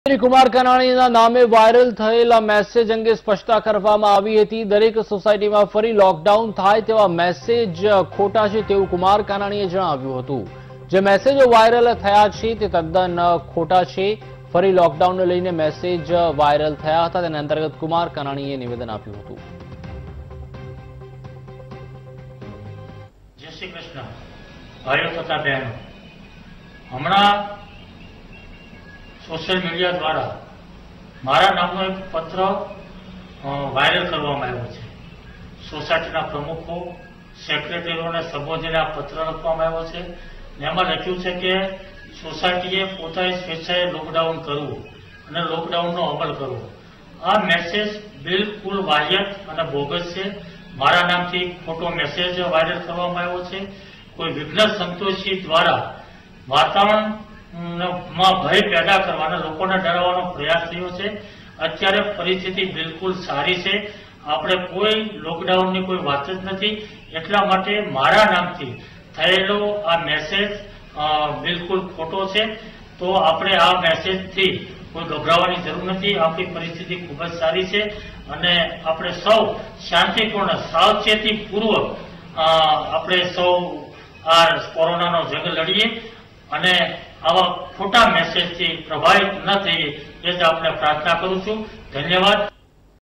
કુમાર કાનાણીના નામે વાયરલ થયેલા મેસેજ અંગે સ્પષ્ટતા કરવામાં આવી હતી। દરેક સોસાયટીમાં ફરી લોકડાઉન થાય તેવા મેસેજ ખોટા છે તેવું કુમાર કાનાણીએ જણાવ્યું હતું। જે મેસેજો વાયરલ થયા છે તે તદ્દન ખોટા છે। ફરી લોકડાઉનને લઈને મેસેજ વાયરલ થયા હતા, તેના અંતર્ગત કુમાર કાનાણીએ નિવેદન આપ્યું હતું। જય શ્રી કૃષ્ણ ભાઈઓ તથા બહેનો, હમણાં सोशल मीडिया द्वारा मारा नामनो एक पत्र वायरल करवामां आव्यो छे। सोसायटीना प्रमुखो सेक्रेटरीओने संबोधीने आ पत्र लखवामां आव्यो छे। एमां लख्युं छे के सोसायटीए पोतानी स्वेच्छाए लॉकडाउन करवुं अने लॉकडाउननो अमल करवो। आ मेसेज बिलकुल वाहियात अने बोगस छे। मारा नामथी खोटो मेसेज वायरल करवामां आव्यो छे। कोई विघ्न संतोषी द्वारा वातावरण में भय पैदा करवाना, लोकोने डरावવાનો प्रयास थयो छे। अत्यारे परिस्थिति बिल्कुल सारी छे, आपणे कोई लॉकडाउननी कोई वात ज नथी। એટલા માટે મારા નામથી થયેલો આ મેસેજ બિલકુલ ખોટો છે। તો આપણે આ મેસેજથી કોઈ ગભરાવાની જરૂર નથી। આપણી પરિસ્થિતિ ખૂબ જ સારી છે અને આપણે સૌ શાંતિપૂર્ણ સાવચેતીપૂર્વક આપણે સૌ આ કોરોનાનો જંગ લડીએ અને આવા ખોટા મેસેજથી પ્રભાવિત ન થઈએ એ જ આપણે પ્રાર્થના કરું છું। ધન્યવાદ।